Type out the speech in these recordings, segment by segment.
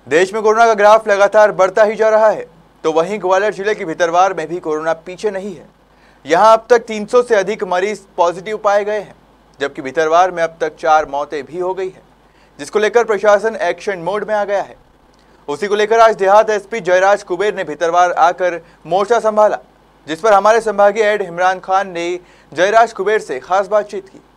देश में कोरोना का ग्राफ लगातार बढ़ता ही जा रहा है, तो वहीं ग्वालियर जिले के भितरवार में भी कोरोना पीछे नहीं है। यहां अब तक 300 से अधिक मरीज पॉजिटिव पाए गए हैं, जबकि भितरवार में अब तक 4 मौतें भी हो गई हैं, जिसको लेकर प्रशासन एक्शन मोड में आ गया है। उसी को लेकर आज देहात एसपी जयराज कुबेर ने भितरवार आकर मोर्चा संभाला, जिस पर हमारे संभागीय हेड इमरान खान ने जयराज कुबेर से खास बातचीत की।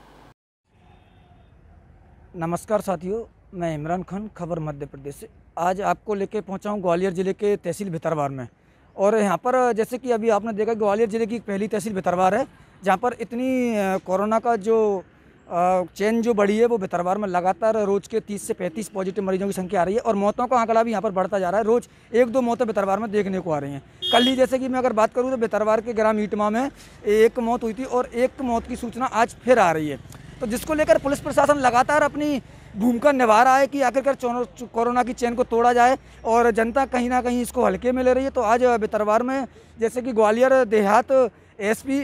नमस्कार साथियों, मैं इमरान खान, खबर मध्य प्रदेश से। आज आपको लेके पहुंचा हूं ग्वालियर ज़िले के तहसील भितरवार में। और यहां पर जैसे कि अभी आपने देखा, ग्वालियर ज़िले की पहली तहसील भितरवार है, जहां पर इतनी कोरोना का जो चेन जो बढ़ी है, वो भितरवार में लगातार रोज़ के 30 से 35 पॉजिटिव मरीजों की संख्या आ रही है। और मौतों का आंकड़ा भी यहाँ पर बढ़ता जा रहा है। रोज़ 1-2 मौतें भितरवार में देखने को आ रही हैं। कल ही जैसे कि मैं अगर बात करूँ तो भितरवार के ग्राम ईटमा में 1 मौत हुई थी और 1 मौत की सूचना आज फिर आ रही है। तो जिसको लेकर पुलिस प्रशासन लगातार अपनी भूमिका निभा रहा है कि आखिरकार कोरोना की चेन को तोड़ा जाए, और जनता कहीं ना कहीं इसको हल्के में ले रही है। तो आज भितरवार में जैसे कि ग्वालियर देहात एसपी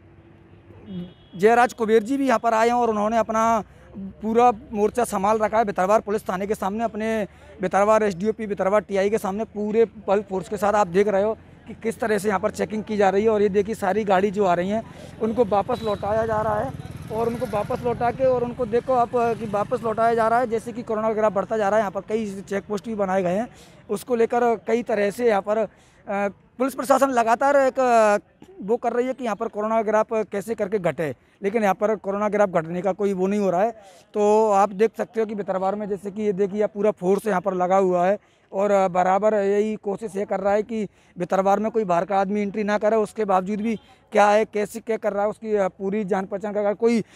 जयराज कुबेर जी भी यहाँ पर आए हैं, और उन्होंने अपना पूरा मोर्चा संभाल रखा है भितरवार पुलिस थाने के सामने, अपने भितरवार एसडीओपी भितरवार टीआई के सामने पूरे बल फोर्स के साथ। आप देख रहे हो कि किस तरह से यहाँ पर चेकिंग की जा रही है। और ये देखिए, सारी गाड़ी जो आ रही हैं उनको वापस लौटाया जा रहा है, और उनको वापस लौटा के, और उनको देखो आप कि वापस लौटाया जा रहा है। जैसे कि कोरोना का ग्राफ बढ़ता जा रहा है, यहाँ पर कई चेक पोस्ट भी बनाए गए हैं। उसको लेकर कई तरह से यहाँ पर पुलिस प्रशासन लगातार एक वो कर रही है कि यहाँ पर कोरोना ग्राफ कैसे करके घटे, लेकिन यहाँ पर कोरोना ग्राफ घटने का कोई वो नहीं हो रहा है। तो आप देख सकते हो कि भितरवार में जैसे कि ये देखिए, पूरा फोर्स यहाँ पर लगा हुआ है, और बराबर यही कोशिश ये कर रहा है कि भितरवार में कोई बाहर का आदमी एंट्री ना करे। उसके बावजूद भी क्या है, कैसे क्या कर रहा है, उसकी पूरी जान पहचान का।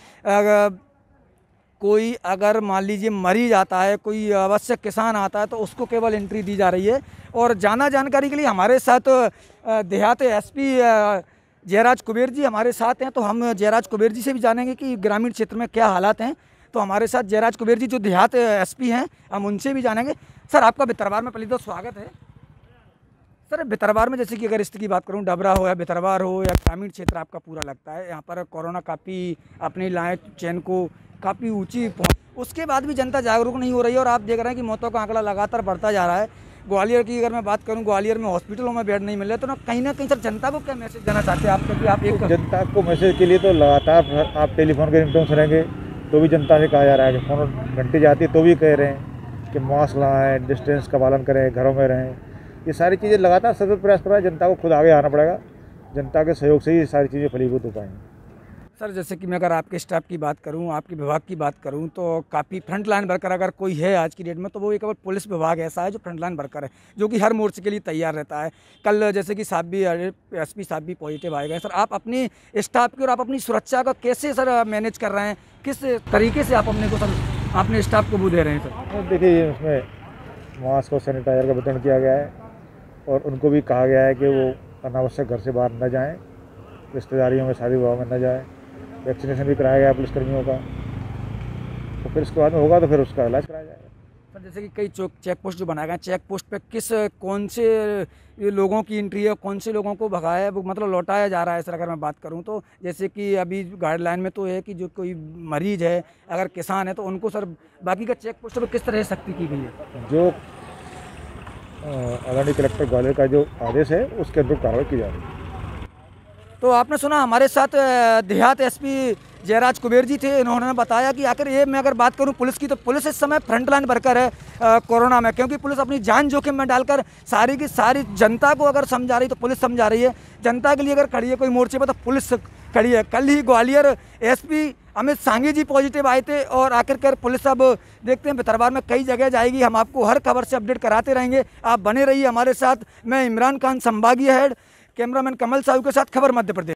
कोई अगर मान लीजिए मरीज आता है, कोई आवश्यक किसान आता है, तो उसको केवल एंट्री दी जा रही है। और जानकारी के लिए हमारे साथ देहात एसपी जयराज कुबेर जी हमारे साथ हैं। तो हम जयराज कुबेर जी से भी जानेंगे कि ग्रामीण क्षेत्र में क्या हालात हैं। तो हमारे साथ जयराज कुबेर जी जो देहात एसपी हैं, हम उनसे भी जानेंगे। सर, आपका भितरवार में पहले तो स्वागत है। सर, भितरवार में जैसे कि अगर स्थिति की बात करूं, डबरा हो या भितरवार हो या ग्रामीण क्षेत्र आपका पूरा लगता है, यहाँ पर कोरोना काफ़ी अपनी लाइन चेन को काफ़ी ऊंची उसके बाद भी जनता जागरूक नहीं हो रही है। और आप देख रहे हैं कि मौतों का आंकड़ा लगातार बढ़ता जा रहा है। ग्वालियर की अगर मैं बात करूं, ग्वालियर में हॉस्पिटलों में बेड नहीं मिल रहे, तो ना कहीं सर जनता को क्या मैसेज देना चाहते हैं आप? क्योंकि आप एक जनता को मैसेज के लिए तो लगातार आप टेलीफोन के रिंगटोन सुनेंगे, तो भी जनता से कहा जा रहा है कि फोन घंटी जाती है तो भी कह रहे हैं कि मास्क लगाएं, डिस्टेंस का पालन करें, घरों में रहें। ये सारी चीज़ें लगातार सतत प्रयास कर रहा है। जनता को खुद आगे आना पड़ेगा। जनता के सहयोग से ही ये सारी चीज़ें फलीभूत हो पाएंगी। सर, जैसे कि मैं अगर आपके स्टाफ की बात करूं, आपके विभाग की बात करूं, तो काफ़ी फ्रंट लाइन वर्कर अगर कोई है आज की डेट में, तो वो एक पुलिस विभाग ऐसा है जो फ्रंट लाइन वर्कर है, जो कि हर मोर्चे के लिए तैयार रहता है। कल जैसे कि साहब भी एसपी साहब भी पॉजिटिव आए गए। सर, आप अपनी स्टाफ की और आप अपनी सुरक्षा का कैसे सर मैनेज कर रहे हैं? किस तरीके से आप अपने स्टाफ को वो दे रहे हैं? सर देखिए, इसमें मास्क और सैनिटाइजर का वितरण किया गया है, और उनको भी कहा गया है कि वो अनावश्यक घर से बाहर न जाएँ, रिश्तेदारियों में, शादी विवाह में न जाएँ। वैक्सीनेशन भी कराया गया पुलिसकर्मियों का। तो फिर इसके बाद में होगा तो फिर उसका इलाज कराया जाएगा। सर, जैसे कि कई चेक पोस्ट जो बनाए गए हैं, चेक पोस्ट पे कौन से लोगों की एंट्री है, कौन से लोगों को भगाया है, वो मतलब लौटाया जा रहा है? सर, अगर मैं बात करूं तो जैसे कि अभी गाइडलाइन में तो है कि जो कोई मरीज है, अगर किसान है, तो उनको सर बाकी का चेक पोस्ट पर किस तरह सख्ती की गई है? जो आदरणीय कलेक्टर ग्वालियर का जो आदेश है, उसके अनुरूप कार्रवाई की जा रही है। तो आपने सुना, हमारे साथ देहात एसपी जयराज कुबेर जी थे। इन्होंने बताया कि आखिर ये मैं अगर बात करूं पुलिस की, तो पुलिस इस समय फ्रंट लाइन वर्कर है कोरोना में, क्योंकि पुलिस अपनी जान जोखिम में डालकर सारी की सारी जनता को अगर समझा रही, तो पुलिस समझा रही है। जनता के लिए अगर खड़ी है कोई मोर्चे पर, तो पुलिस खड़ी है। कल ही ग्वालियर एसपी अमित सांघी जी पॉजिटिव आए थे, और आखिरकार पुलिस अब देखते हैं भितरवार में कई जगह जाएगी। हम आपको हर खबर से अपडेट कराते रहेंगे। आप बने रहिए हमारे साथ। मैं इमरान खान, संभागीय हेड, कैमरामैन कमल साहू के साथ, खबर मध्य प्रदेश।